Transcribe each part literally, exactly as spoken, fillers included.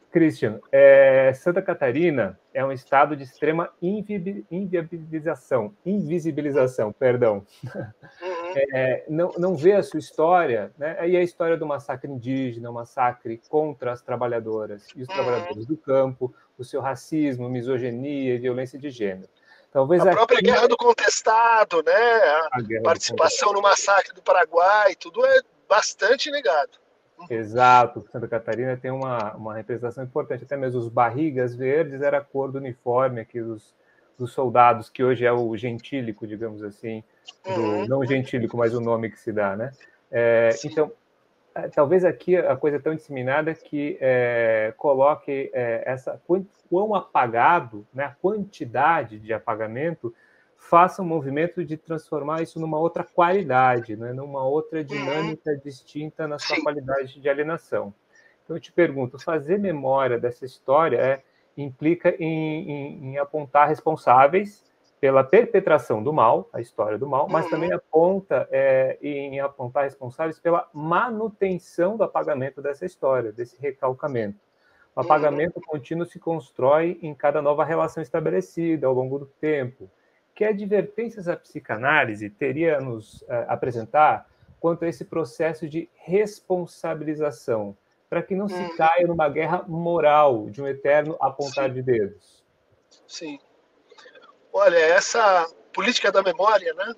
Christian, é, Santa Catarina é um estado de extrema invi inviabilização, invisibilização, perdão. Uhum. É, não, não vê a sua história, né? E a história do massacre indígena, o massacre contra as trabalhadoras e os Uhum. trabalhadores do campo, o seu racismo, misoginia e violência de gênero. Talvez a própria aqui... Guerra do Contestado, né? A, a guerra participação do no massacre do Paraguai, tudo é bastante negado. Uhum. Exato, Santa Catarina tem uma, uma representação importante, até mesmo os barrigas verdes era a cor do uniforme aqui dos, dos soldados, que hoje é o gentílico, digamos assim, do, Uhum. não o gentílico, mas o nome que se dá, né? É, então, talvez aqui a coisa é tão disseminada que é, coloque é, essa quão apagado, né, a quantidade de apagamento faça um movimento de transformar isso numa outra qualidade, né, numa outra dinâmica uhum. distinta na sua Sim. qualidade de alienação. Então eu te pergunto, fazer memória dessa história é, implica em, em, em apontar responsáveis pela perpetração do mal, a história do mal, mas também aponta é, em apontar responsáveis pela manutenção do apagamento dessa história, desse recalcamento. O apagamento uhum. contínuo se constrói em cada nova relação estabelecida ao longo do tempo. Que advertências a psicanálise teria a nos uh, apresentar quanto a esse processo de responsabilização, para que não uhum. se caia numa guerra moral, de um eterno apontar Sim. de dedos? Sim. Olha, essa política da memória, né,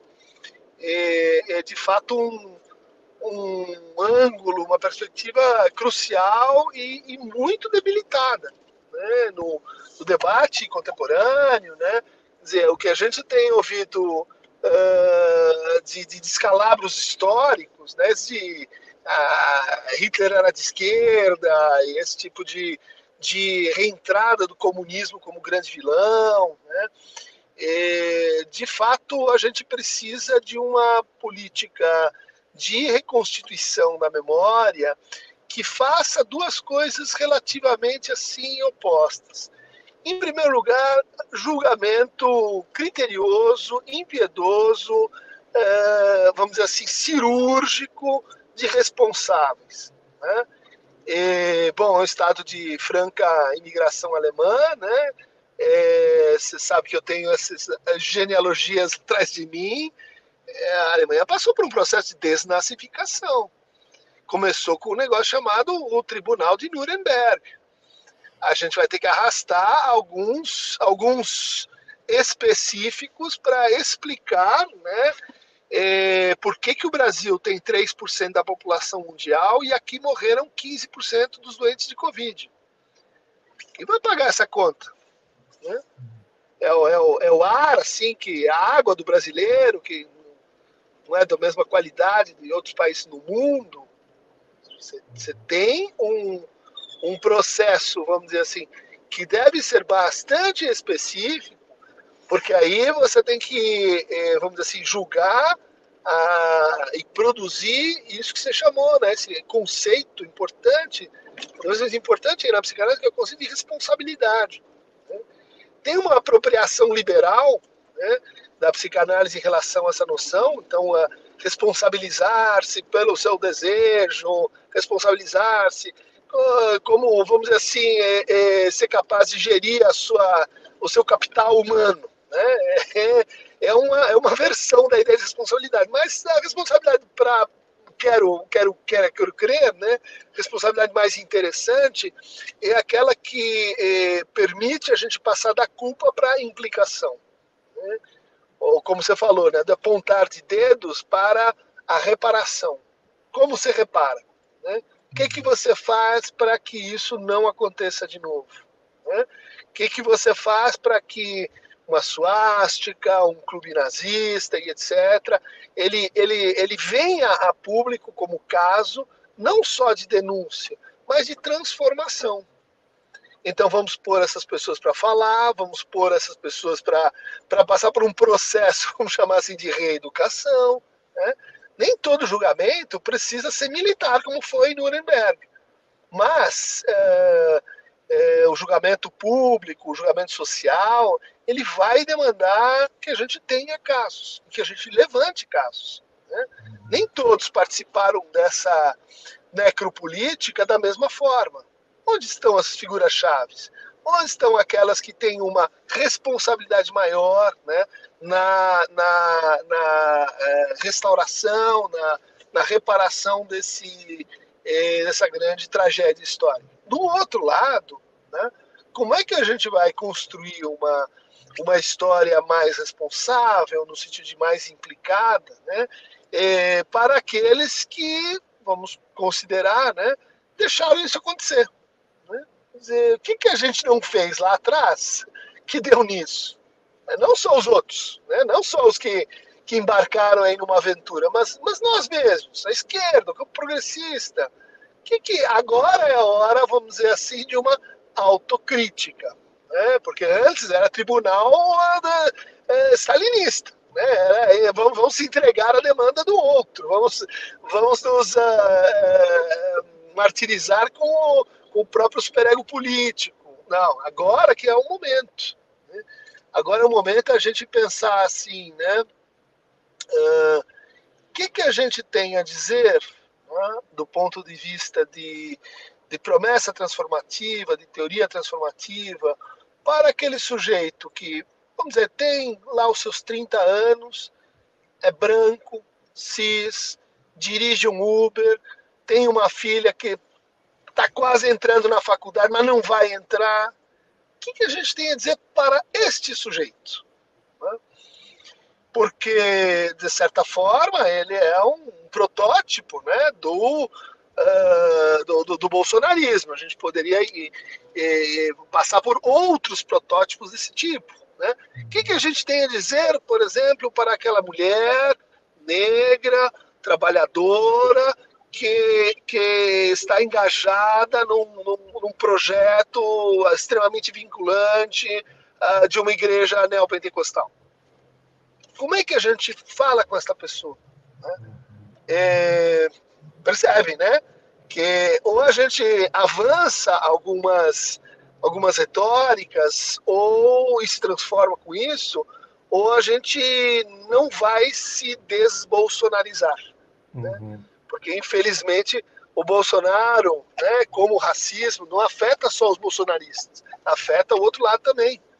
é, é de fato um, um ângulo, uma perspectiva crucial e, e muito debilitada, né, no, no debate contemporâneo, né, quer dizer, o que a gente tem ouvido uh, de, de descalabros históricos, né, de uh, Hitler era de esquerda e esse tipo de, de reentrada do comunismo como grande vilão, né, É, de fato, a gente precisa de uma política de reconstituição da memória que faça duas coisas relativamente assim opostas. Em primeiro lugar, julgamento criterioso, impiedoso, é, vamos dizer assim, cirúrgico de responsáveis, né? E, bom, é um estado de franca imigração alemã, né? É, você sabe que eu tenho essas genealogias atrás de mim. É, a Alemanha passou por um processo de desnazificação. Começou com um negócio chamado o Tribunal de Nuremberg. A gente vai ter que arrastar alguns, alguns específicos para explicar, né, é, por que, que o Brasil tem três por cento da população mundial e aqui morreram quinze por cento dos doentes de Covid. Quem vai pagar essa conta? Né? É, o, é, o, é o ar, assim, que a água do brasileiro, que não é da mesma qualidade de outros países no mundo. Você, você tem um, um processo, vamos dizer assim, que deve ser bastante específico, porque aí você tem que, vamos dizer assim, julgar a, e produzir isso que você chamou, né, esse conceito importante, às vezes importante aí na psicanálise, que é o conceito de responsabilidade. Né? Tem uma apropriação liberal, né, da psicanálise em relação a essa noção, então, uh, responsabilizar-se pelo seu desejo, responsabilizar-se, uh, como, vamos dizer assim, é, é, ser capaz de gerir a sua, o seu capital humano. Né? É, é, uma, é uma versão da ideia de responsabilidade, mas a responsabilidade para quero, quero, quero, quero crer, né? Responsabilidade mais interessante é aquela que é, permite a gente passar da culpa para a implicação. Né? Ou como você falou, né? De apontar de dedos para a reparação. Como você repara? Né? O que, que você faz para que isso não aconteça de novo? Né? O que, que você faz para que uma suástica, um clube nazista e etcétera, ele, ele, ele venha a público como caso, não só de denúncia, mas de transformação. Então vamos pôr essas pessoas para falar, vamos pôr essas pessoas para passar por um processo, vamos chamar assim, de reeducação. Né? Nem todo julgamento precisa ser militar, como foi em Nuremberg. Mas é, é, o julgamento público, o julgamento social, ele vai demandar que a gente tenha casos, que a gente levante casos. Né? Nem todos participaram dessa necropolítica da mesma forma. Onde estão as figuras-chave? Onde estão aquelas que têm uma responsabilidade maior, né, na, na, na é, restauração, na, na reparação desse, é, dessa grande tragédia histórica? Do outro lado, né, como é que a gente vai construir uma, uma história mais responsável, no sentido de mais implicada, né, é, para aqueles que, vamos considerar, né, deixaram isso acontecer? Né? Quer dizer, o que, que a gente não fez lá atrás que deu nisso? Não só os outros, né? Não só os que, que embarcaram aí numa aventura, mas, mas nós mesmos, a esquerda, o campo progressista. Que, que agora é a hora, vamos dizer assim, de uma autocrítica, né? Porque antes era tribunal da, é, stalinista. Né? É, vamos, vamos se entregar à demanda do outro, vamos, vamos nos uh, uh, martirizar com o, com o próprio superego político. Não, agora que é o momento. Né? Agora é o momento a gente pensar assim, né? O uh, que, que a gente tem a dizer, né, do ponto de vista de, de promessa transformativa, de teoria transformativa, para aquele sujeito que, vamos dizer, tem lá os seus trinta anos, é branco, cis, dirige um Uber, tem uma filha que está quase entrando na faculdade, mas não vai entrar. O que, que a gente tem a dizer para este sujeito? Né? Porque, de certa forma, ele é um protótipo, né, do, uh, do, do, do bolsonarismo. A gente poderia ir, ir, passar por outros protótipos desse tipo. Né? O que, que a gente tem a dizer, por exemplo, para aquela mulher negra, trabalhadora, que, que está engajada num, num, num projeto extremamente vinculante uh, de uma igreja neopentecostal? Como é que a gente fala com essa pessoa? Né? É, percebe, né? Que ou a gente avança algumas, algumas retóricas, ou se transforma com isso, ou a gente não vai se desbolsonarizar. Uhum. Né? Porque, infelizmente, o Bolsonaro, né, como o racismo, não afeta só os bolsonaristas, afeta o outro lado também.